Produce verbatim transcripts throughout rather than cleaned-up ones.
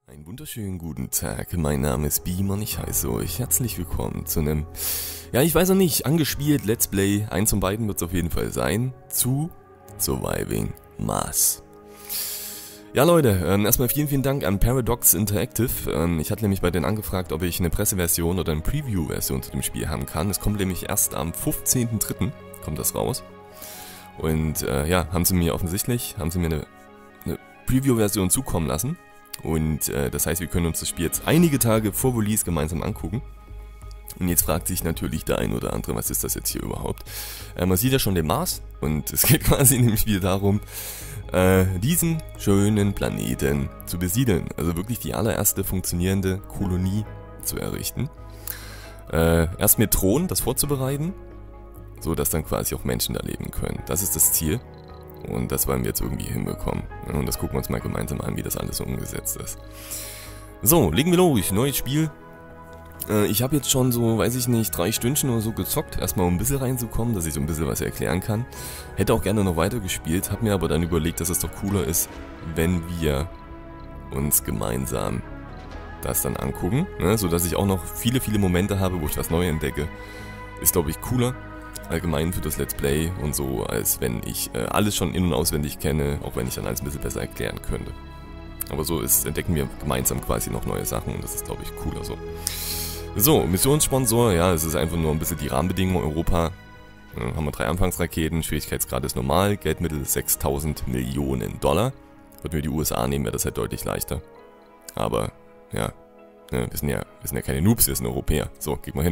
Einen wunderschönen guten Tag, mein Name ist Beam und ich heiße euch herzlich willkommen zu einem, ja ich weiß noch nicht, angespielt Let's Play, eins von beiden wird es auf jeden Fall sein, zu Surviving Mars. Ja Leute, ähm, erstmal vielen, vielen Dank an Paradox Interactive. Ähm, ich hatte nämlich bei denen angefragt, ob ich eine Presseversion oder eine Preview-Version zu dem Spiel haben kann. Es kommt nämlich erst am fünfzehnten dritten kommt das raus. Und äh, ja, haben sie mir offensichtlich, haben sie mir eine, eine Preview-Version zukommen lassen. Und äh, das heißt, wir können uns das Spiel jetzt einige Tage vor Release gemeinsam angucken. Und jetzt fragt sich natürlich der ein oder andere, was ist das jetzt hier überhaupt? Äh, man sieht ja schon den Mars und es geht quasi in dem Spiel darum, äh, diesen schönen Planeten zu besiedeln. Also wirklich die allererste funktionierende Kolonie zu errichten. Äh, erst mit Thron das vorzubereiten, so dass dann quasi auch Menschen da leben können. Das ist das Ziel. Und das wollen wir jetzt irgendwie hinbekommen. Und das gucken wir uns mal gemeinsam an, wie das alles so umgesetzt ist. So, legen wir los. Neues Spiel. Äh, ich habe jetzt schon so, weiß ich nicht, drei Stündchen oder so gezockt. Erstmal um ein bisschen reinzukommen, dass ich so ein bisschen was erklären kann. Hätte auch gerne noch weiter gespielt, habe mir aber dann überlegt, dass es doch cooler ist, wenn wir uns gemeinsam das dann angucken. Ne? Sodass ich auch noch viele, viele Momente habe, wo ich was Neues entdecke. Ist, glaube ich, cooler. Allgemein für das Let's Play und so, als wenn ich äh, alles schon in- und auswendig kenne, auch wenn ich dann alles ein bisschen besser erklären könnte. Aber so ist, entdecken wir gemeinsam quasi noch neue Sachen und das ist, glaube ich, cooler so. So, Missionssponsor, ja, es ist einfach nur ein bisschen die Rahmenbedingungen Europa. Ja, haben wir drei Anfangsraketen, Schwierigkeitsgrad ist normal, Geldmittel sechstausend Millionen Dollar. Würden wir die U S A nehmen, wäre das halt deutlich leichter. Aber, ja, wir sind ja, wir sind ja keine Noobs, wir sind Europäer. So, geht mal hin.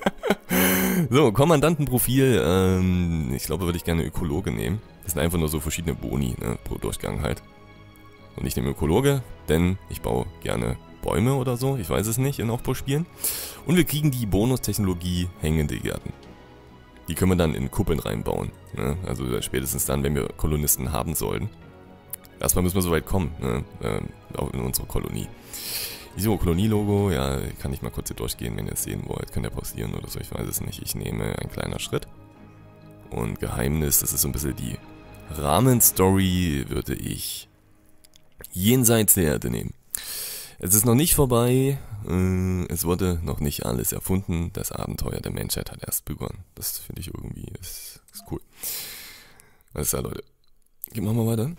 So, Kommandantenprofil, ähm, ich glaube, würde ich gerne Ökologe nehmen. Das sind einfach nur so verschiedene Boni, ne, pro Durchgang halt. Und ich nehme Ökologe, denn ich baue gerne Bäume oder so, ich weiß es nicht, in Aufbauspielen. Und wir kriegen die Bonustechnologie hängende Gärten. Die können wir dann in Kuppeln reinbauen, ne? Also spätestens dann, wenn wir Kolonisten haben sollten. Erstmal müssen wir so weit kommen, ne, äh, in unsere Kolonie. So, Kolonie-Logo, ja, kann ich mal kurz hier durchgehen, wenn ihr es sehen wollt. Könnt ihr pausieren oder so, ich weiß es nicht. Ich nehme ein kleiner Schritt. Und Geheimnis, das ist so ein bisschen die Rahmenstory, würde ich jenseits der Erde nehmen. Es ist noch nicht vorbei, äh, es wurde noch nicht alles erfunden. Das Abenteuer der Menschheit hat erst begonnen. Das finde ich irgendwie, ist, ist cool. Alles klar, Leute. Machen wir weiter.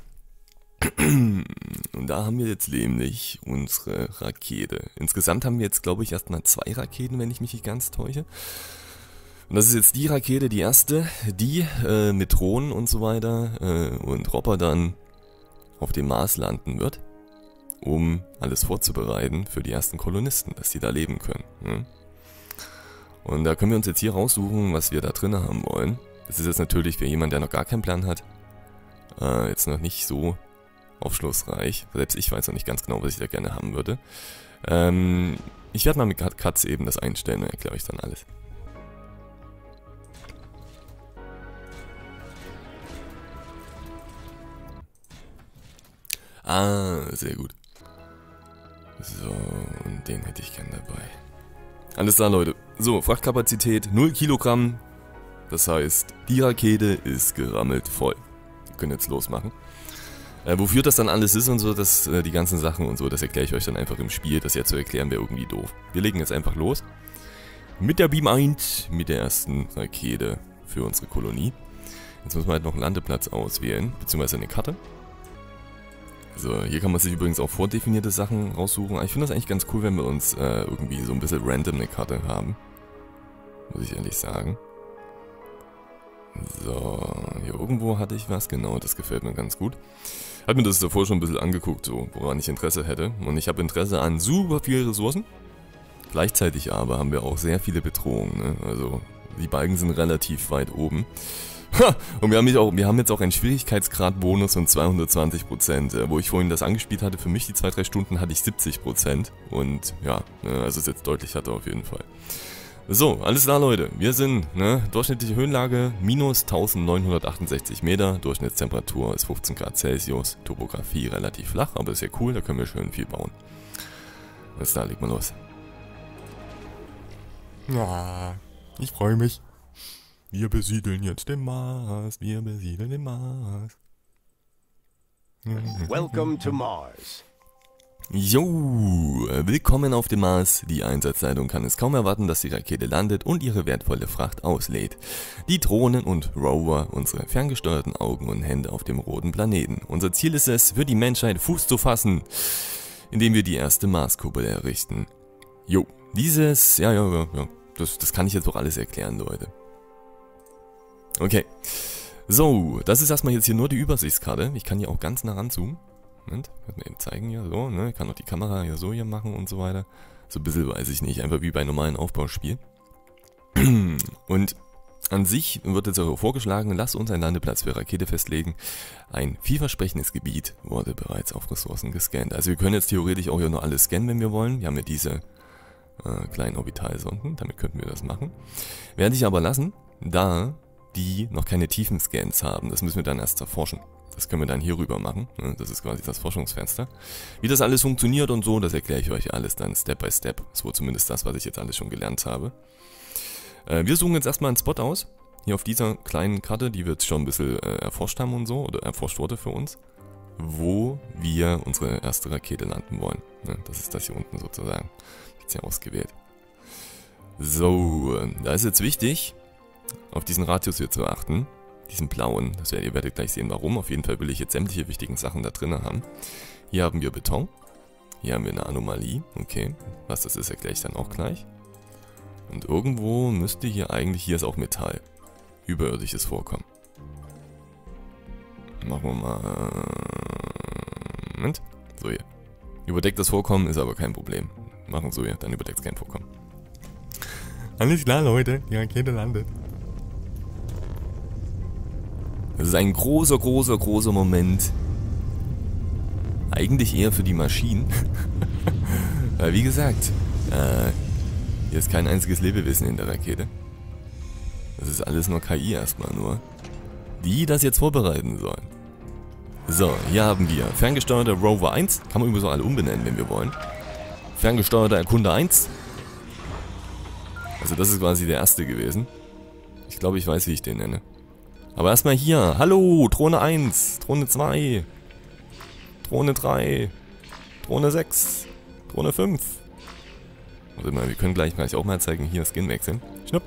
Und da haben wir jetzt nämlich unsere Rakete. Insgesamt haben wir jetzt, glaube ich, erstmal zwei Raketen, wenn ich mich nicht ganz täusche. Und das ist jetzt die Rakete, die erste, die äh, mit Drohnen und so weiter äh, und Robotern auf dem Mars landen wird, um alles vorzubereiten für die ersten Kolonisten, dass die da leben können. Ne? Und da können wir uns jetzt hier raussuchen, was wir da drin haben wollen. Das ist jetzt natürlich für jemanden, der noch gar keinen Plan hat, äh, jetzt noch nicht so aufschlussreich. Selbst ich weiß noch nicht ganz genau, was ich da gerne haben würde. Ähm, ich werde mal mit Cuts eben das einstellen und erkläre euch dann alles. Ah, sehr gut. So, und den hätte ich gern dabei. Alles klar, Leute. So, Frachtkapazität null Kilogramm. Das heißt, die Rakete ist gerammelt voll. Wir können jetzt losmachen. Äh, wofür das dann alles ist und so, das, äh, die ganzen Sachen und so, das erkläre ich euch dann einfach im Spiel. Das jetzt zu erklären wäre irgendwie doof. Wir legen jetzt einfach los. Mit der Beam eins, mit der ersten Rakete für unsere Kolonie. Jetzt müssen wir halt noch einen Landeplatz auswählen, beziehungsweise eine Karte. So, hier kann man sich übrigens auch vordefinierte Sachen raussuchen. Ich finde das eigentlich ganz cool, wenn wir uns äh, irgendwie so ein bisschen random eine Karte haben. Muss ich ehrlich sagen. So, hier irgendwo hatte ich was, genau, das gefällt mir ganz gut. Hat mir das davor schon ein bisschen angeguckt, so, woran ich Interesse hätte. Und ich habe Interesse an super vielen Ressourcen. Gleichzeitig aber haben wir auch sehr viele Bedrohungen, ne? Also, die Balken sind relativ weit oben. Ha! Und wir haben, auch, wir haben jetzt auch einen Schwierigkeitsgrad-Bonus von zweihundertzwanzig Prozent. Wo ich vorhin das angespielt hatte, für mich die zwei, drei Stunden hatte ich siebzig Prozent. Und ja, also ist jetzt deutlich hatte auf jeden Fall. So, alles klar, Leute. Wir sind, ne, durchschnittliche Höhenlage minus neunzehnhundertachtundsechzig Meter, Durchschnittstemperatur ist fünfzehn Grad Celsius, Topografie relativ flach, aber ist ja cool, da können wir schön viel bauen. Alles klar, leg mal los. Ja, ich freue mich. Wir besiedeln jetzt den Mars, wir besiedeln den Mars. Welcome to Mars. Jo, willkommen auf dem Mars. Die Einsatzleitung kann es kaum erwarten, dass die Rakete landet und ihre wertvolle Fracht auslädt. Die Drohnen und Rover, unsere ferngesteuerten Augen und Hände auf dem roten Planeten. Unser Ziel ist es, für die Menschheit Fuß zu fassen, indem wir die erste Marskuppel errichten. Jo, dieses, ja, ja, ja, ja, das, das kann ich jetzt doch alles erklären, Leute. Okay, so, das ist erstmal jetzt hier nur die Übersichtskarte. Ich kann hier auch ganz nah ranzoomen. Moment, kann mir eben zeigen hier, so, ne, ich kann auch die Kamera hier so hier machen und so weiter. So ein bisschen weiß ich nicht, einfach wie bei einem normalen Aufbauspiel. Und an sich wird jetzt auch vorgeschlagen, lass uns einen Landeplatz für Rakete festlegen. Ein vielversprechendes Gebiet wurde bereits auf Ressourcen gescannt. Also wir können jetzt theoretisch auch hier nur alles scannen, wenn wir wollen. Wir haben ja diese äh, kleinen Orbitalsonden, damit könnten wir das machen. Werde ich aber lassen, da die noch keine Tiefenscans haben. Das müssen wir dann erst erforschen. Das können wir dann hier rüber machen. Das ist quasi das Forschungsfenster. Wie das alles funktioniert und so, das erkläre ich euch alles dann Step by Step. So zumindest das, was ich jetzt alles schon gelernt habe. Äh, wir suchen jetzt erstmal einen Spot aus. Hier auf dieser kleinen Karte, die wir jetzt schon ein bisschen äh, erforscht haben und so, oder erforscht wurde für uns, wo wir unsere erste Rakete landen wollen. Das ist das hier unten sozusagen. Jetzt hier ausgewählt. So, da ist jetzt wichtig, auf diesen Radius hier zu achten. Diesen blauen, das werdet, ihr werdet gleich sehen warum. Auf jeden Fall will ich jetzt sämtliche wichtigen Sachen da drin haben. Hier haben wir Beton. Hier haben wir eine Anomalie. Okay, was das ist, erkläre ich dann auch gleich. Und irgendwo müsste hier eigentlich, hier ist auch Metall. Überirdisches Vorkommen. Machen wir mal... Moment. So hier. Überdecktes Vorkommen ist aber kein Problem. Machen so hier, dann überdeckt es kein Vorkommen. Alles klar, Leute. Die Rakete landet. Das ist ein großer, großer, großer Moment. Eigentlich eher für die Maschinen. Weil wie gesagt, äh, hier ist kein einziges Lebewesen in der Rakete. Das ist alles nur K I erstmal nur. Die das jetzt vorbereiten sollen. So, hier haben wir ferngesteuerter Rover eins. Kann man übrigens auch alle umbenennen, wenn wir wollen. Ferngesteuerter Erkunder eins. Also das ist quasi der erste gewesen. Ich glaube, ich weiß, wie ich den nenne. Aber erstmal hier. Hallo, Drohne eins, Drohne zwei, Drohne drei, Drohne sechs, Drohne fünf. Warte mal, wir können gleich, gleich auch mal zeigen, hier Skin wechseln. Schnupp.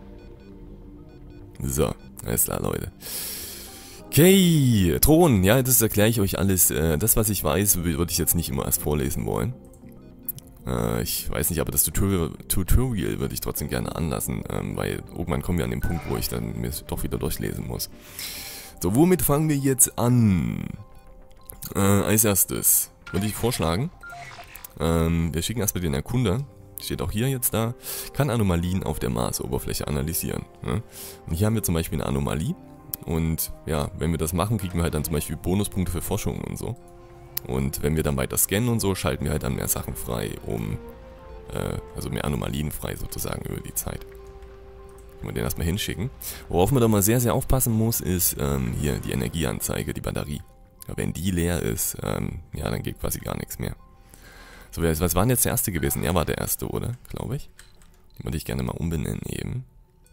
So, alles klar, Leute. Okay, Drohnen, ja, das erkläre ich euch alles. Das, was ich weiß, würde ich jetzt nicht immer erst vorlesen wollen. Ich weiß nicht, aber das Tutorial, Tutorial würde ich trotzdem gerne anlassen, weil irgendwann kommen wir an den Punkt, wo ich dann mir doch wieder durchlesen muss. So, womit fangen wir jetzt an? Äh, als erstes würde ich vorschlagen, ähm, wir schicken erstmal den Erkunder, steht auch hier jetzt da, kann Anomalien auf der Marsoberfläche analysieren. Ne? Und hier haben wir zum Beispiel eine Anomalie und ja, wenn wir das machen, kriegen wir halt dann zum Beispiel Bonuspunkte für Forschung und so. Und wenn wir dann weiter scannen und so, schalten wir halt dann mehr Sachen frei, um, äh, also mehr Anomalien frei sozusagen über die Zeit. Können wir den erstmal hinschicken. Worauf man da mal sehr, sehr aufpassen muss, ist ähm, hier die Energieanzeige, die Batterie. Ja, wenn die leer ist, ähm, ja, dann geht quasi gar nichts mehr. So, was war denn jetzt der erste gewesen? Er war der erste, oder? Glaube ich. Den würde ich gerne mal umbenennen eben.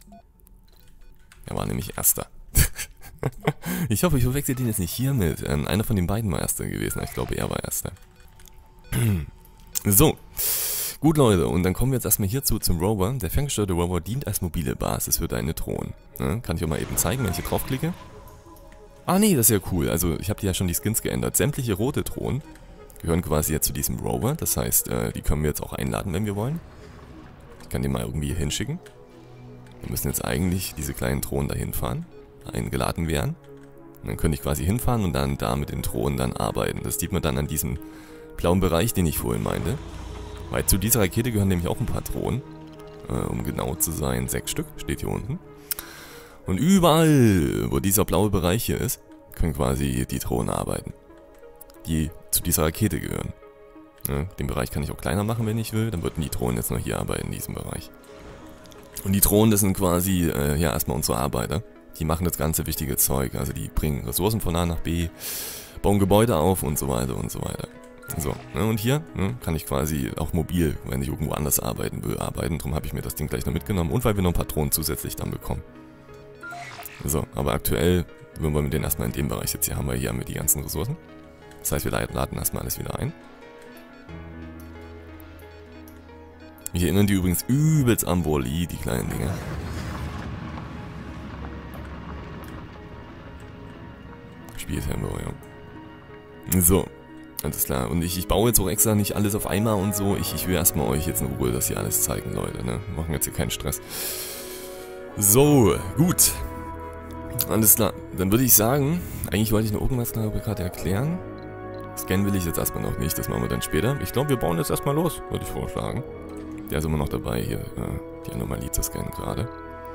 Er war nämlich erster. Ich hoffe, ich verwechsel den jetzt nicht hier mit. Ähm, einer von den beiden war erster gewesen. Ich glaube, er war erster. So. Gut, Leute. Und dann kommen wir jetzt erstmal hierzu zum Rover. Der ferngesteuerte Rover dient als mobile Basis für deine Drohnen. Ja, kann ich auch mal eben zeigen, wenn ich hier draufklicke. Ah, nee, das ist ja cool. Also, ich habe ja schon die Skins geändert. Sämtliche rote Drohnen gehören quasi jetzt zu diesem Rover. Das heißt, äh, die können wir jetzt auch einladen, wenn wir wollen. Ich kann den mal irgendwie hier hinschicken. Wir müssen jetzt eigentlich diese kleinen Drohnen dahin fahren. Eingeladen werden. Und dann könnte ich quasi hinfahren und dann da mit den Drohnen dann arbeiten. Das sieht man dann an diesem blauen Bereich, den ich vorhin meinte. Weil zu dieser Rakete gehören nämlich auch ein paar Drohnen. Äh, um genau zu sein, sechs Stück, steht hier unten. Und überall, wo dieser blaue Bereich hier ist, können quasi die Drohnen arbeiten. Die zu dieser Rakete gehören. Ja, den Bereich kann ich auch kleiner machen, wenn ich will. Dann würden die Drohnen jetzt noch hier arbeiten, in diesem Bereich. Und die Drohnen, das sind quasi, äh, ja, erstmal unsere Arbeiter. Die machen das ganze wichtige Zeug, also die bringen Ressourcen von A nach B, bauen Gebäude auf und so weiter und so weiter. So, ne, und hier ne, kann ich quasi auch mobil, wenn ich irgendwo anders arbeiten will, arbeiten. Darum habe ich mir das Ding gleich noch mitgenommen und weil wir noch ein paar Drohnen zusätzlich dann bekommen. So, aber aktuell würden wir mit denen erstmal in dem Bereich jetzt hier haben wir hier haben wir die ganzen Ressourcen. Das heißt, wir laden erstmal alles wieder ein. Mich erinnern die übrigens übelst an Wall-E, die kleinen Dinger. Spieltempo, ja. So, alles klar. Und ich, ich baue jetzt auch extra nicht alles auf einmal und so. Ich, ich will erstmal euch jetzt in Ruhe das hier alles zeigen, Leute, ne? Wir machen jetzt hier keinen Stress. So, gut. Alles klar. Dann würde ich sagen, eigentlich wollte ich noch irgendwas gerade erklären. Scannen will ich jetzt erstmal noch nicht, das machen wir dann später. Ich glaube, wir bauen jetzt erstmal los, würde ich vorschlagen. Der ist immer noch dabei, hier äh, die Anomalie zu scannen gerade.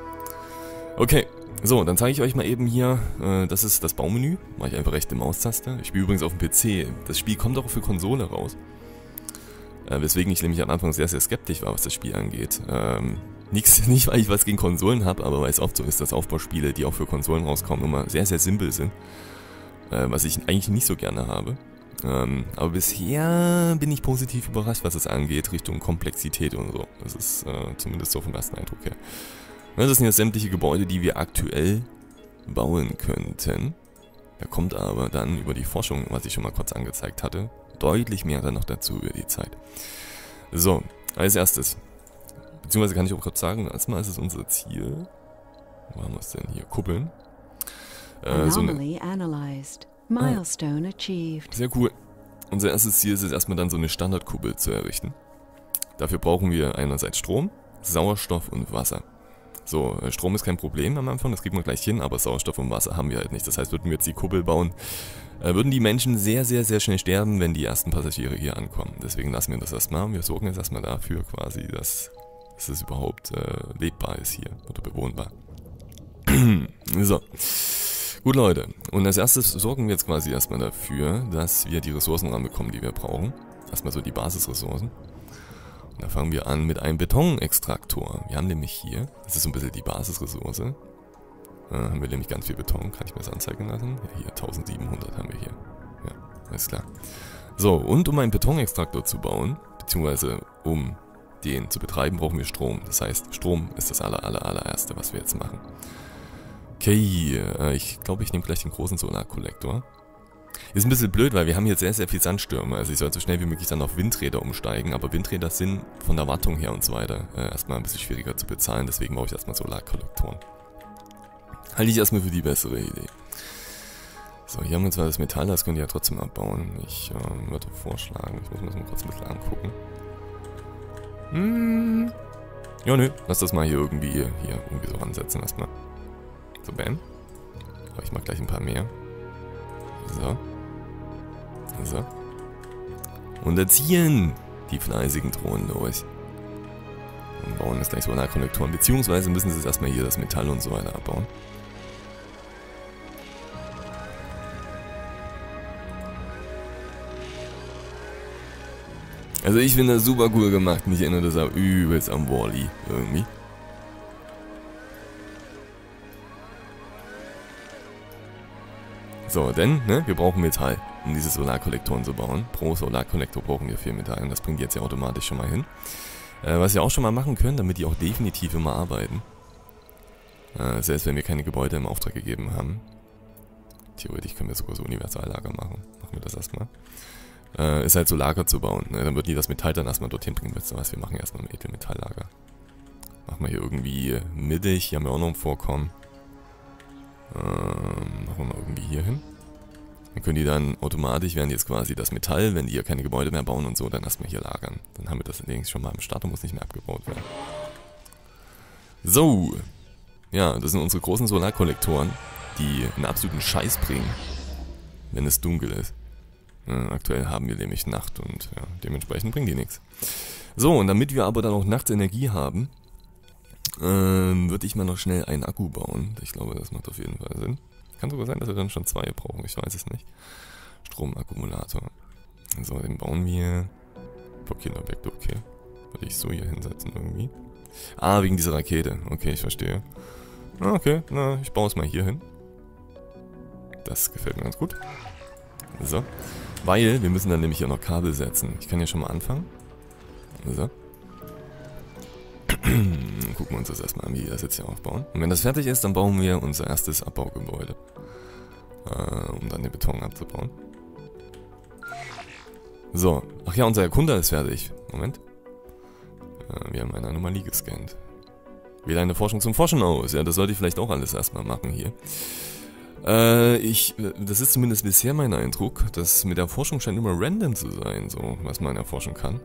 Okay, so, dann zeige ich euch mal eben hier, äh, das ist das Baumenü. Mache ich einfach rechte Maustaste. Ich spiele übrigens auf dem P C. Das Spiel kommt auch für Konsole raus. Äh, weswegen ich nämlich am Anfang sehr, sehr skeptisch war, was das Spiel angeht. Ähm, nix, nicht, weil ich was gegen Konsolen habe, aber weil es oft so ist, dass Aufbauspiele, die auch für Konsolen rauskommen, immer sehr, sehr simpel sind. Äh, was ich eigentlich nicht so gerne habe. Ähm, aber bisher bin ich positiv überrascht, was es angeht, Richtung Komplexität und so. Das ist äh, zumindest so vom ersten Eindruck her. Das sind ja sämtliche Gebäude, die wir aktuell bauen könnten. Da kommt aber dann über die Forschung, was ich schon mal kurz angezeigt hatte, deutlich mehr dann noch dazu über die Zeit. So, als erstes, beziehungsweise kann ich auch kurz sagen, erstmal ist es unser Ziel. Wo haben wir es denn hier? Kuppeln. Äh, so eine Milestone achieved. Sehr cool. Unser erstes Ziel ist es erstmal dann so eine Standardkuppel zu errichten. Dafür brauchen wir einerseits Strom, Sauerstoff und Wasser. So, Strom ist kein Problem am Anfang, das kriegen wir gleich hin, aber Sauerstoff und Wasser haben wir halt nicht. Das heißt, würden wir jetzt die Kuppel bauen, äh, würden die Menschen sehr, sehr, sehr schnell sterben, wenn die ersten Passagiere hier ankommen. Deswegen lassen wir das erstmal. Wir sorgen jetzt erstmal dafür quasi, dass, dass es überhaupt äh, lebbar ist hier oder bewohnbar. So. Gut, Leute, und als erstes sorgen wir jetzt quasi erstmal dafür, dass wir die Ressourcen ranbekommen, die wir brauchen. Erstmal so die Basisressourcen. Und da fangen wir an mit einem Betonextraktor. Wir haben nämlich hier, das ist so ein bisschen die Basisressource, äh, haben wir nämlich ganz viel Beton, kann ich mir das anzeigen lassen? Ja, hier eintausendsiebenhundert haben wir hier. Ja, alles klar. So, und um einen Betonextraktor zu bauen, beziehungsweise um den zu betreiben, brauchen wir Strom. Das heißt, Strom ist das aller, aller, allererste, was wir jetzt machen. Okay, äh, ich glaube, ich nehme gleich den großen Solarkollektor. Ist ein bisschen blöd, weil wir haben hier sehr, sehr viel Sandstürme. Also ich soll so schnell wie möglich dann auf Windräder umsteigen. Aber Windräder sind von der Wartung her und so weiter äh, erstmal ein bisschen schwieriger zu bezahlen. Deswegen baue ich erstmal Solarkollektoren. Halte ich erstmal für die bessere Idee. So, hier haben wir zwar das Metall, das könnt ihr ja trotzdem abbauen. Ich äh, würde vorschlagen, ich muss mir das mal kurz ein bisschen angucken. Hm. Ja, nö, lass das mal hier irgendwie, hier irgendwie so ansetzen erstmal. So, bam. Aber ich mach gleich ein paar mehr. So. So. Und erziehen die fleißigen Drohnen durch. Und bauen jetzt gleich Solarkollektoren. Beziehungsweise müssen sie jetzt erstmal hier das Metall und so weiter abbauen. Also ich finde das super cool gemacht. Mich erinnert das auch übelst an Wall-E irgendwie. So, denn, ne, wir brauchen Metall, um diese Solarkollektoren zu bauen. Pro Solarkollektor brauchen wir vier Metall und das bringt die jetzt ja automatisch schon mal hin. Äh, was wir auch schon mal machen können, damit die auch definitiv immer arbeiten. Äh, selbst wenn wir keine Gebäude im Auftrag gegeben haben. Theoretisch können wir sogar so Universallager machen. Machen wir das erstmal. Äh, ist halt so Lager zu bauen. Ne? Dann würden die das Metall dann erstmal dorthin bringen. Weißt du was, wir machen erstmal ein Edelmetalllager. Machen wir hier irgendwie mittig, hier haben wir auch noch ein Vorkommen. Ähm, machen wir mal irgendwie hier hin. Dann können die dann automatisch, werden jetzt quasi das Metall, wenn die hier keine Gebäude mehr bauen und so, dann erstmal hier lagern. Dann haben wir das allerdings schon mal am Start und muss nicht mehr abgebaut werden. So. Ja, das sind unsere großen Solarkollektoren, die einen absoluten Scheiß bringen, wenn es dunkel ist. Ja, aktuell haben wir nämlich Nacht und ja, dementsprechend bringen die nichts. So, und damit wir aber dann auch nachts Energie haben, Ähm, würde ich mal noch schnell einen Akku bauen. Ich glaube, das macht auf jeden Fall Sinn. Kann sogar sein, dass wir dann schon zwei brauchen. Ich weiß es nicht. Stromakkumulator. So, den bauen wir. Blockierobjekt, okay. Würde ich so hier hinsetzen irgendwie. Ah, wegen dieser Rakete. Okay, ich verstehe. Okay, na, ich baue es mal hier hin. Das gefällt mir ganz gut. So. Weil, wir müssen dann nämlich hier noch Kabel setzen. Ich kann ja schon mal anfangen. So. Gucken wir uns das erstmal an, wie wir das jetzt hier aufbauen. Und wenn das fertig ist, dann bauen wir unser erstes Abbaugebäude. Äh, um dann den Beton abzubauen. So. Ach ja, unser Erkunder ist fertig. Moment. Äh, wir haben eine Anomalie gescannt. Wähle eine Forschung zum Forschen aus. Ja, das sollte ich vielleicht auch alles erstmal machen hier. Äh, ich, das ist zumindest bisher mein Eindruck, dass mit der Forschung scheint immer random zu sein, so, was man erforschen kann.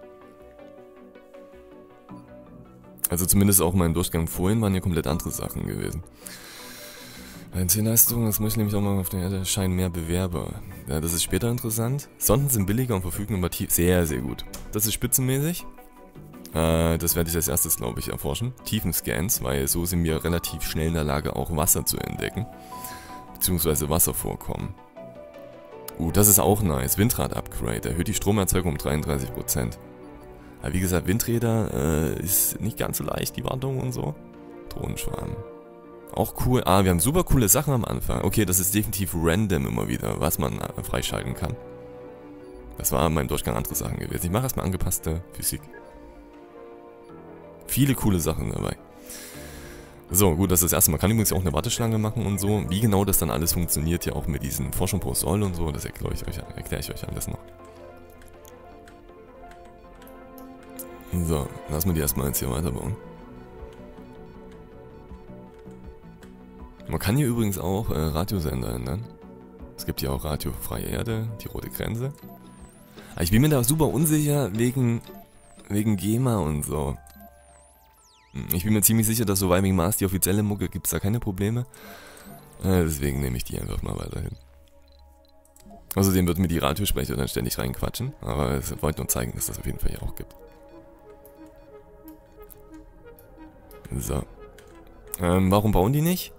Also zumindest auch mein Durchgang vorhin waren ja komplett andere Sachen gewesen. Bei den Leistungen, das muss ich nämlich auch mal auf der Erde, scheinen mehr Bewerber. Ja, das ist später interessant. Sonden sind billiger und verfügen über tief. Sehr, sehr gut. Das ist spitzenmäßig. Äh, das werde ich als erstes, glaube ich, erforschen. Tiefenscans, weil so sind wir relativ schnell in der Lage, auch Wasser zu entdecken. Beziehungsweise Wasservorkommen. Uh, das ist auch nice. Windrad-Upgrade. Erhöht die Stromerzeugung um dreiunddreißig Prozent. Aber wie gesagt, Windräder äh, ist nicht ganz so leicht, die Wartung und so. Drohnenschwarm. Auch cool. Ah, wir haben super coole Sachen am Anfang. Okay, das ist definitiv random immer wieder, was man äh, freischalten kann. Das war in meinem Durchgang andere Sachen gewesen. Ich mache erstmal angepasste Physik. Viele coole Sachen dabei. So, gut, das ist das erste Mal. Man kann übrigens auch eine Warteschlange machen und so. Wie genau das dann alles funktioniert, ja auch mit diesen Forschung pro Soll und so, das erkläre ich euch, erkläre ich euch alles noch. So, lassen wir die erstmal jetzt hier weiterbauen. Man kann hier übrigens auch äh, Radiosender ändern. Es gibt hier auch Radio Freie Erde, die Rote Grenze. Aber ich bin mir da super unsicher wegen, wegen GEMA und so. Ich bin mir ziemlich sicher, dass Surviving Mars, die offizielle Mucke, gibt es da keine Probleme. Äh, deswegen nehme ich die einfach mal weiterhin. Außerdem wird mir die Radiosprecher dann ständig reinquatschen. Aber ich wollte nur zeigen, dass das auf jeden Fall hier auch gibt. So. Ähm, warum bauen die nicht?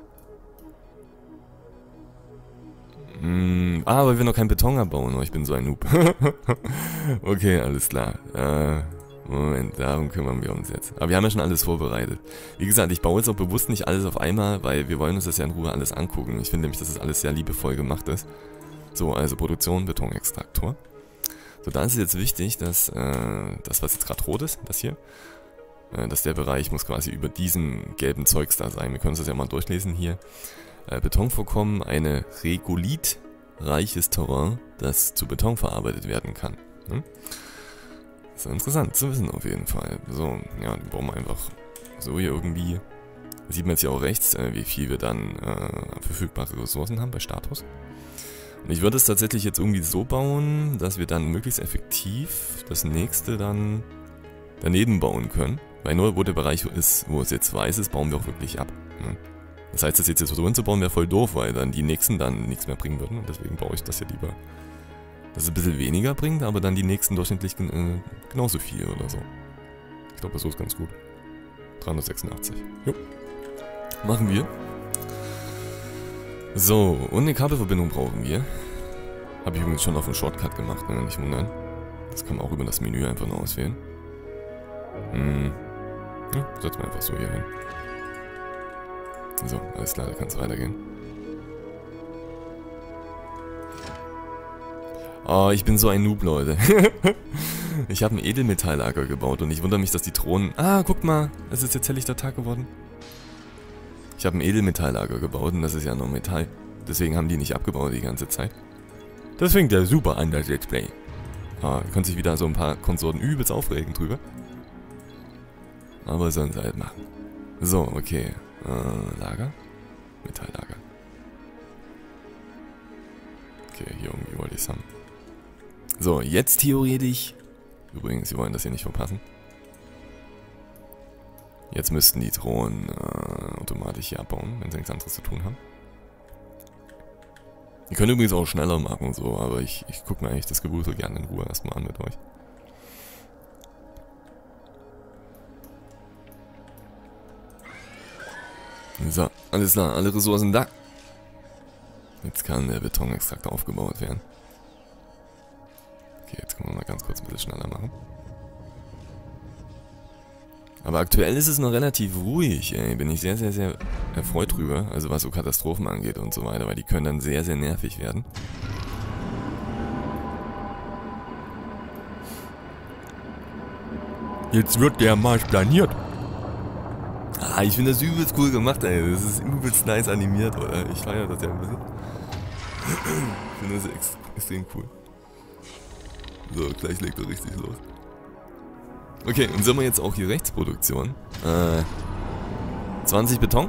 Hm, ah, weil wir noch keinen Beton abbauen. Oh, ich bin so ein Noob. Okay, alles klar. Äh, Moment, darum kümmern wir uns jetzt. Aber wir haben ja schon alles vorbereitet. Wie gesagt, ich baue jetzt auch bewusst nicht alles auf einmal, weil wir wollen uns das ja in Ruhe alles angucken. Ich finde nämlich, dass das alles sehr liebevoll gemacht ist. So, also Produktion, Betonextraktor. So, da ist es jetzt wichtig, dass äh, das, was jetzt gerade rot ist, das hier, äh, dass der Bereich muss quasi über diesem gelben Zeugs da sein. Wir können uns das ja mal durchlesen hier. Äh, Betonvorkommen, eine regolithreiches Terrain, das zu Beton verarbeitet werden kann. Hm? Das ist interessant zu wissen auf jeden Fall. So, ja, die bauen wir einfach so hier irgendwie. Da sieht man jetzt hier auch rechts, äh, wie viel wir dann äh, verfügbare Ressourcen haben bei Status. Und ich würde es tatsächlich jetzt irgendwie so bauen, dass wir dann möglichst effektiv das nächste dann daneben bauen können. Weil nur wo der Bereich ist, wo es jetzt weiß ist, bauen wir auch wirklich ab. Ne? Das heißt, das jetzt so hinzubauen wäre voll doof, weil dann die nächsten dann nichts mehr bringen würden. Und deswegen baue ich das ja lieber, dass es ein bisschen weniger bringt, aber dann die nächsten durchschnittlich äh, genauso viel oder so. Ich glaube, so ist ganz gut. dreihundertsechsundachtzig. Jo. Machen wir. So, und eine Kabelverbindung brauchen wir. Habe ich übrigens schon auf einen Shortcut gemacht, ne? Nicht wundern. Das kann man auch über das Menü einfach nur auswählen. Hm. Ja, setzen wir einfach so hier hin. So, alles klar, da kann es weitergehen. Oh, ich bin so ein Noob, Leute. Ich habe ein Edelmetalllager gebaut und ich wundere mich, dass die Drohnen... Ah, guck mal, es ist jetzt helllichter Tag geworden. Ich habe ein Edelmetalllager gebaut und das ist ja noch Metall. Deswegen haben die nicht abgebaut die ganze Zeit. Das fängt ja super an, das Let's Play. Ah, da können sich wieder so ein paar Konsorten übelst aufregen drüber. Aber sollen sie halt machen. So, okay. Äh, Lager? Metalllager. Okay, hier irgendwie wollte ich es haben. So, jetzt theoretisch. Übrigens, Sie wollen das hier nicht verpassen. Jetzt müssten die Drohnen äh, automatisch hier abbauen, wenn sie nichts anderes zu tun haben. Die können übrigens auch schneller machen, so, aber ich, ich gucke mir eigentlich das Gewusel gerne in Ruhe erstmal an mit euch. So, alles klar, alle Ressourcen da. Jetzt kann der Betonextrakt aufgebaut werden. Okay, jetzt können wir mal ganz kurz ein bisschen schneller machen. Aber aktuell ist es noch relativ ruhig, ey. Bin ich sehr, sehr, sehr erfreut drüber. Also was so Katastrophen angeht und so weiter, weil die können dann sehr, sehr nervig werden. Jetzt wird der Marsch planiert. Ah, ich finde das übelst cool gemacht, ey. Das ist übelst nice animiert, oder? Ich feiere das ja ein bisschen. Ich finde das ex extrem cool. So, gleich legt er richtig los. Okay, und sind wir jetzt auch hier Rechtsproduktion. Äh, zwanzig Beton.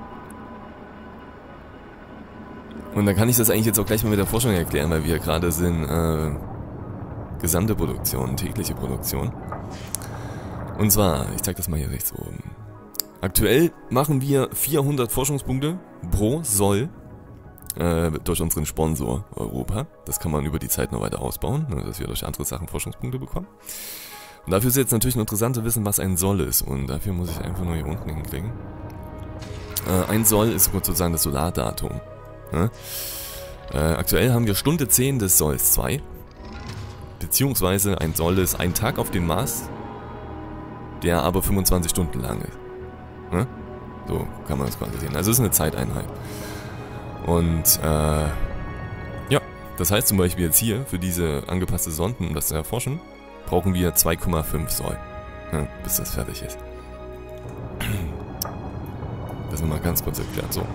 Und dann kann ich das eigentlich jetzt auch gleich mal mit der Forschung erklären, weil wir gerade sind, äh, gesamte Produktion, tägliche Produktion. Und zwar, ich zeig das mal hier rechts oben. Aktuell machen wir vierhundert Forschungspunkte pro Soll äh, durch unseren Sponsor Europa. Das kann man über die Zeit noch weiter ausbauen, ne, dass wir durch andere Sachen Forschungspunkte bekommen. Und dafür ist jetzt natürlich nur interessant zu wissen, was ein Soll ist. Und dafür muss ich einfach nur hier unten hinklicken. Äh, ein Soll ist sozusagen das Solardatum. Ne? Äh, aktuell haben wir Stunde zehn des Solls zwei. Beziehungsweise ein Soll ist ein Tag auf dem Mars, der aber fünfundzwanzig Stunden lang ist. Ne? So kann man das quasi sehen. Also es ist eine Zeiteinheit. Und äh, ja, das heißt zum Beispiel jetzt hier für diese angepasste Sonden, um das zu erforschen, brauchen wir zwei Komma fünf Soll, ne, bis das fertig ist. Das nochmal ganz kurz erklärt, so.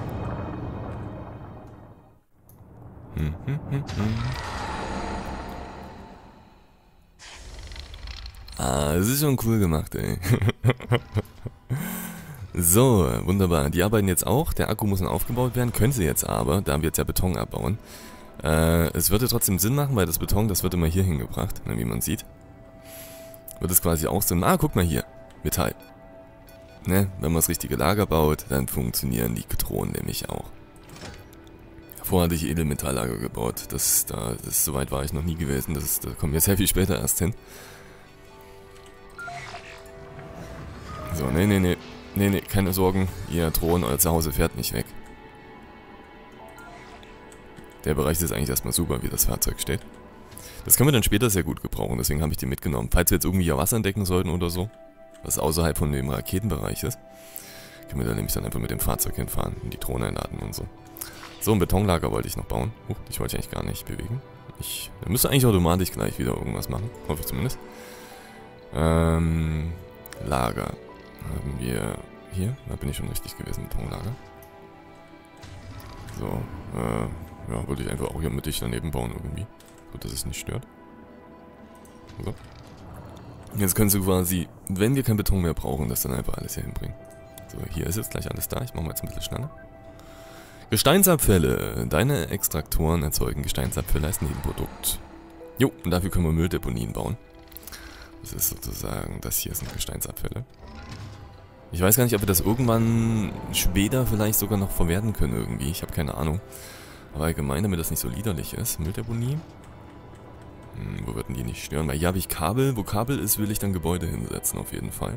Hm, hm, hm, hm. Ah, das ist schon cool gemacht, ey. So, wunderbar. Die arbeiten jetzt auch. Der Akku muss noch aufgebaut werden. Können sie jetzt aber, da wir jetzt ja Beton abbauen. Äh, es würde trotzdem Sinn machen, weil das Beton, das wird immer hier hingebracht, ne, wie man sieht. Wird es quasi auch Sinn. Ah, guck mal hier. Metall. Ne, wenn man das richtige Lager baut, dann funktionieren die Drohnen nämlich auch. Vorher hatte ich Edelmetalllager gebaut. Das, da, das, so weit war ich noch nie gewesen. Das, da kommen wir sehr viel später erst hin. So, nee, nee, nee. Nee, nee, keine Sorgen. Ihr Drohnen, euer Zuhause fährt nicht weg. Der Bereich ist eigentlich erstmal super, wie das Fahrzeug steht. Das können wir dann später sehr gut gebrauchen, deswegen habe ich die mitgenommen. Falls wir jetzt irgendwie hier Wasser entdecken sollten oder so, was außerhalb von dem Raketenbereich ist, können wir da nämlich dann einfach mit dem Fahrzeug hinfahren und die Drohne einladen und so. So, ein Betonlager wollte ich noch bauen. Huch, ich wollte eigentlich gar nicht bewegen. Ich da müsste eigentlich automatisch gleich wieder irgendwas machen, hoffe ich zumindest. Ähm, Lager. Haben wir hier, da bin ich schon richtig gewesen, Betonlager. So, äh, ja, würde ich einfach auch hier mittig daneben bauen irgendwie, so dass es nicht stört. So. Jetzt können sie quasi, wenn wir kein Beton mehr brauchen, das dann einfach alles hier hinbringen. So, hier ist jetzt gleich alles da, ich mache mal jetzt ein bisschen schneller. Gesteinsabfälle. Deine Extraktoren erzeugen Gesteinsabfälle als Nebenprodukt. Jo, und dafür können wir Mülldeponien bauen. Das ist sozusagen, das hier sind Gesteinsabfälle. Ich weiß gar nicht, ob wir das irgendwann später vielleicht sogar noch verwerten können irgendwie. Ich habe keine Ahnung. Aber allgemein, damit das nicht so liederlich ist. Mülldeponie. Hm, wo würden die nicht stören? Weil hier habe ich Kabel. Wo Kabel ist, will ich dann Gebäude hinsetzen auf jeden Fall.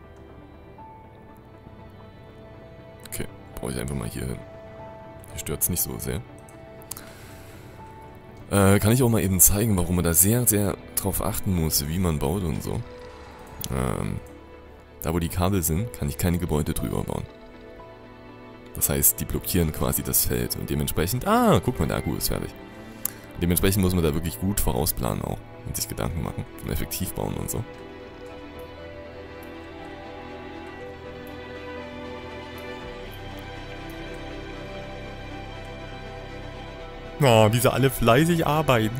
Okay, brauche ich einfach mal hier hin. Hier stört es nicht so sehr. Äh, kann ich auch mal eben zeigen, warum man da sehr, sehr drauf achten muss, wie man baut und so. Ähm... Da wo die Kabel sind, kann ich keine Gebäude drüber bauen. Das heißt, die blockieren quasi das Feld und dementsprechend... Ah, guck mal, der Akku ist fertig. Dementsprechend muss man da wirklich gut vorausplanen auch und sich Gedanken machen und effektiv bauen und so. Na, oh, wie sie alle fleißig arbeiten.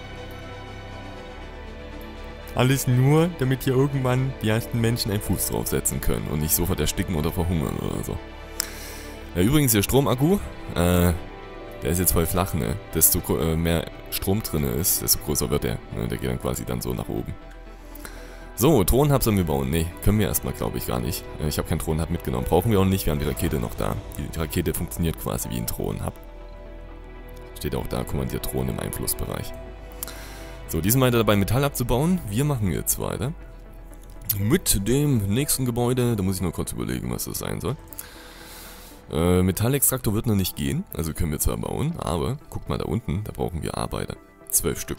Alles nur, damit hier irgendwann die ersten Menschen einen Fuß draufsetzen können und nicht sofort ersticken oder verhungern oder so. Ja, übrigens, der Stromakku, äh, der ist jetzt voll flach, ne? Desto äh, mehr Strom drin ist, desto größer wird der. Ne? Der geht dann quasi dann so nach oben. So, Thronhub sollen wir bauen. Ne, können wir erstmal, glaube ich, gar nicht. Äh, ich habe keinen Thronhub mitgenommen. Brauchen wir auch nicht, wir haben die Rakete noch da. Die, die Rakete funktioniert quasi wie ein Thronhub. Steht auch da, kommandiert Thron im Einflussbereich. So, die sind weiter dabei, Metall abzubauen. Wir machen jetzt weiter mit dem nächsten Gebäude. Da muss ich nur kurz überlegen, was das sein soll. Äh, Metallextraktor wird noch nicht gehen. Also können wir zwar bauen, aber guckt mal da unten, da brauchen wir Arbeiter. Zwölf Stück.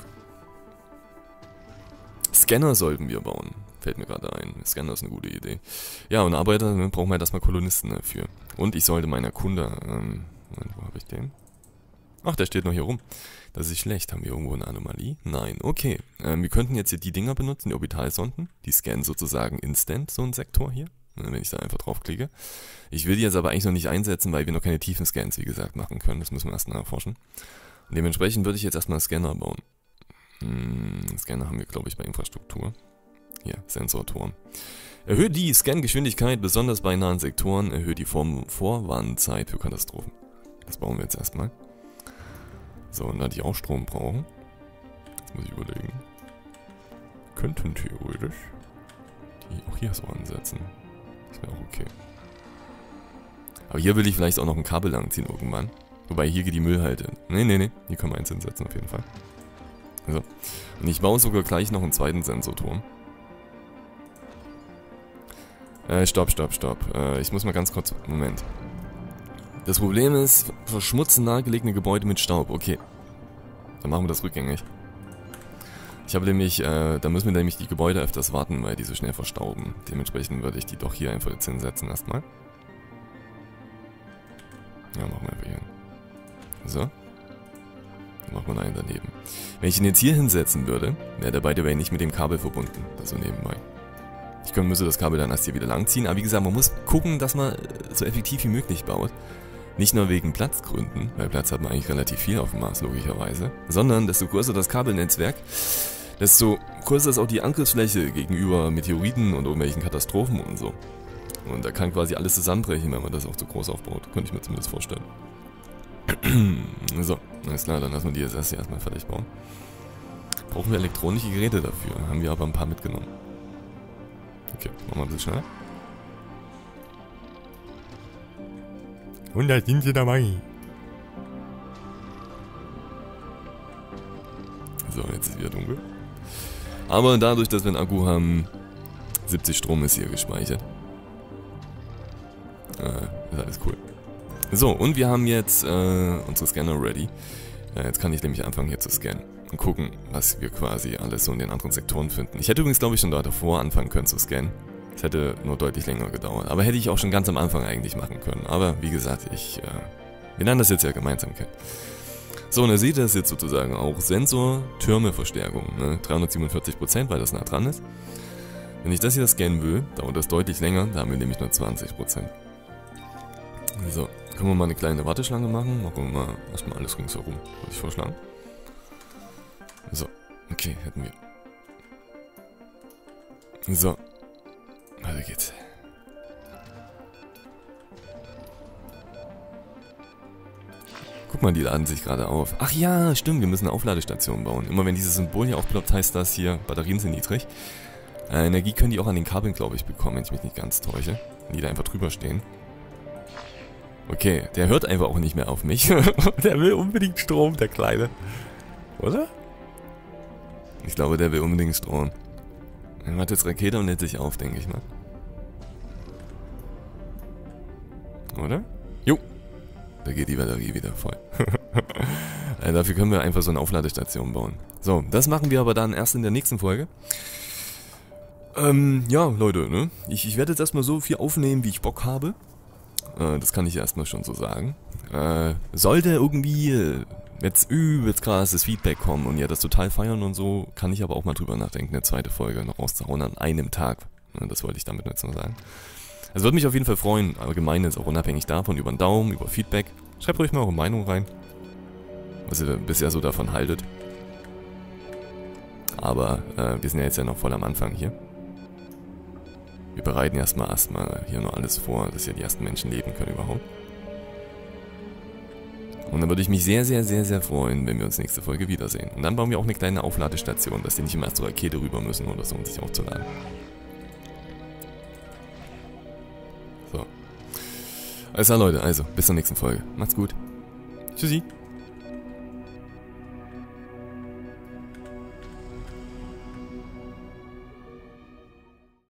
Scanner sollten wir bauen. Fällt mir gerade ein. Scanner ist eine gute Idee. Ja, und Arbeiter, ne, brauchen wir halt erstmal Kolonisten dafür. Und ich sollte meinen Erkunder... Ähm, wo habe ich den? Ach, der steht noch hier rum. Das ist schlecht. Haben wir irgendwo eine Anomalie? Nein. Okay. Ähm, wir könnten jetzt hier die Dinger benutzen, die Orbitalsonden. Die scannen sozusagen instant so einen Sektor hier. Wenn ich da einfach draufklicke. Ich will die jetzt aber eigentlich noch nicht einsetzen, weil wir noch keine tiefen Scans, wie gesagt, machen können. Das müssen wir erst noch erforschen. Und dementsprechend würde ich jetzt erstmal Scanner bauen. Hm, Scanner haben wir, glaube ich, bei Infrastruktur. Hier, Sensorturm. Erhöht die Scan-Geschwindigkeit, besonders bei nahen Sektoren, erhöht die Vor Vorwarnzeit für Katastrophen. Das bauen wir jetzt erstmal. So, und da die auch Strom brauchen, jetzt muss ich überlegen, könnten theoretisch die auch hier so ansetzen. Das wäre auch okay. Aber hier will ich vielleicht auch noch ein Kabel langziehen irgendwann. Wobei hier geht die Müllhalde. Nee, nee, nee, hier können wir eins hinsetzen auf jeden Fall. So. Und ich baue sogar gleich noch einen zweiten Sensorturm. Äh, stopp, stopp, stopp. Äh, ich muss mal ganz kurz... Moment. Das Problem ist, verschmutzen nahegelegene Gebäude mit Staub. Okay. Dann machen wir das rückgängig. Ich habe nämlich, äh, da müssen wir nämlich die Gebäude öfters warten, weil die so schnell verstauben. Dementsprechend würde ich die doch hier einfach jetzt hinsetzen erstmal. Ja, machen wir einfach hier hin. So. Dann machen wir einen daneben. Wenn ich ihn jetzt hier hinsetzen würde, wäre der by the way nicht mit dem Kabel verbunden. Das so nebenbei. Ich könnte, müsste das Kabel dann erst hier wieder langziehen. Aber wie gesagt, man muss gucken, dass man so effektiv wie möglich baut. Nicht nur wegen Platzgründen, weil Platz hat man eigentlich relativ viel auf dem Mars, logischerweise. Sondern, desto größer das Kabelnetzwerk, desto größer ist auch die Angriffsfläche gegenüber Meteoriten und irgendwelchen Katastrophen und so. Und da kann quasi alles zusammenbrechen, wenn man das auch zu groß aufbaut. Könnte ich mir zumindest vorstellen. So, alles klar, dann lassen wir die S S hier erstmal fertig bauen. Brauchen wir elektronische Geräte dafür, haben wir aber ein paar mitgenommen. Okay, machen wir ein bisschen schneller. Und da sind sie dabei. So, jetzt ist wieder dunkel. Aber dadurch, dass wir einen Akku haben, siebzig Strom ist hier gespeichert. Äh, ist alles cool. So, und wir haben jetzt äh, unsere Scanner ready. Äh, jetzt kann ich nämlich anfangen hier zu scannen. Und gucken, was wir quasi alles so in den anderen Sektoren finden. Ich hätte übrigens, glaube ich, schon da davor anfangen können zu scannen. Es hätte nur deutlich länger gedauert. Aber hätte ich auch schon ganz am Anfang eigentlich machen können. Aber wie gesagt, ich, äh, wir lernen das jetzt ja gemeinsam kennen. So, und ihr seht das jetzt sozusagen auch Sensor-Türme-Verstärkung. Ne? dreihundertsiebenundvierzig Prozent, weil das nah dran ist. Wenn ich das hier scannen will, dauert das deutlich länger. Da haben wir nämlich nur zwanzig Prozent. So, können wir mal eine kleine Warteschlange machen. Machen wir mal erstmal alles ringsherum, würde ich vorschlagen. So, okay, hätten wir. So. Weiter geht's. Guck mal, die laden sich gerade auf. Ach ja, stimmt, wir müssen eine Aufladestation bauen. Immer wenn dieses Symbol hier aufploppt, heißt das hier, Batterien sind niedrig. Äh, Energie können die auch an den Kabeln, glaube ich, bekommen, wenn ich mich nicht ganz täusche. Wenn die da einfach drüber stehen. Okay, der hört einfach auch nicht mehr auf mich. Der will unbedingt Strom, der Kleine. Oder? Ich glaube, der will unbedingt Strom. Er macht jetzt Rakete und lädt sich auf, denke ich mal. Oder? Jo. Da geht die Batterie wieder voll. äh, dafür können wir einfach so eine Aufladestation bauen. So, das machen wir aber dann erst in der nächsten Folge. Ähm, ja, Leute, ne? Ich, ich werde jetzt erstmal so viel aufnehmen, wie ich Bock habe. Äh, das kann ich erstmal schon so sagen. Äh, sollte irgendwie äh, jetzt übelst krasses Feedback kommen und ihr das total feiern und so, kann ich aber auch mal drüber nachdenken, eine zweite Folge noch rauszuhauen an einem Tag. Ne, das wollte ich damit jetzt nur sagen. Also würde mich auf jeden Fall freuen, allgemein jetzt auch unabhängig davon, über einen Daumen, über Feedback. Schreibt ruhig mal eure Meinung rein, was ihr bisher so davon haltet. Aber äh, wir sind ja jetzt ja noch voll am Anfang hier. Wir bereiten erstmal erstmal hier nur alles vor, dass hier die ersten Menschen leben können überhaupt. Und dann würde ich mich sehr, sehr, sehr, sehr freuen, wenn wir uns nächste Folge wiedersehen. Und dann bauen wir auch eine kleine Aufladestation, dass die nicht immer erst zur Rakete rüber müssen oder so, um sich aufzuladen. So. Alles klar, Leute, also bis zur nächsten Folge. Macht's gut. Tschüssi.